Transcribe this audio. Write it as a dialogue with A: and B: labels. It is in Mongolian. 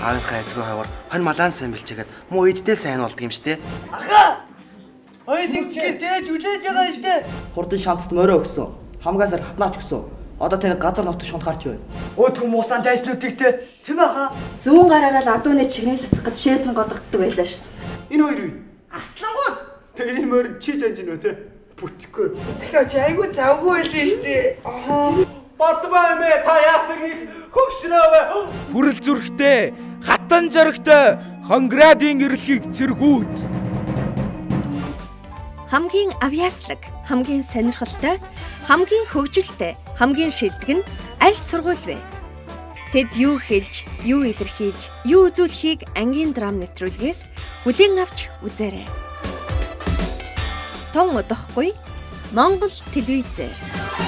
A: аавынхаа эзгүй хавар хонь малаан сайн бэлчээгээд муу ээжтэй сайн болдго юм штэ.
B: Аха! Ой тэггээр дээж үлээж байгаа штэ.
C: Хурдан шантад морой өгсөн. Хамгаасаар хатнаач өгсөн. Одоо таны газар нутаг шунтгаарч байна.
B: Өөдгөө муусан дайснуудыг те тийм аха.
D: Зүүн гараараа л адууны чигнээ сатах гэж шээсэн годогддог байлаа шүү.
A: Энэ хоёр юу?
B: Аслангууд.
A: Тэгээ энэ морь чи жанжин үү те? Бүтгэхгүй.
B: Захиа чи айгуу завгүй байлээ штэ. Аха.
A: Батбаа эмээ та яасан их хөгшрөөв.
E: Хүрэл зүрхтэй, хатан зоригтой Хонградын эрэлхийг цэргүүд.
F: Хамгийн авьяаслаг, хамгийн сонирхолтой, хамгийн хөгжилтэй, хамгийн шилдэг нь аль сургууль вэ? Тэд юу хэлж, юу илэрхийлж, юу үзүүлэхийг ангийн драм нэвтрүүлгээс хүлээн авч үзээрэй. Тун удахгүй Монгол телевизээр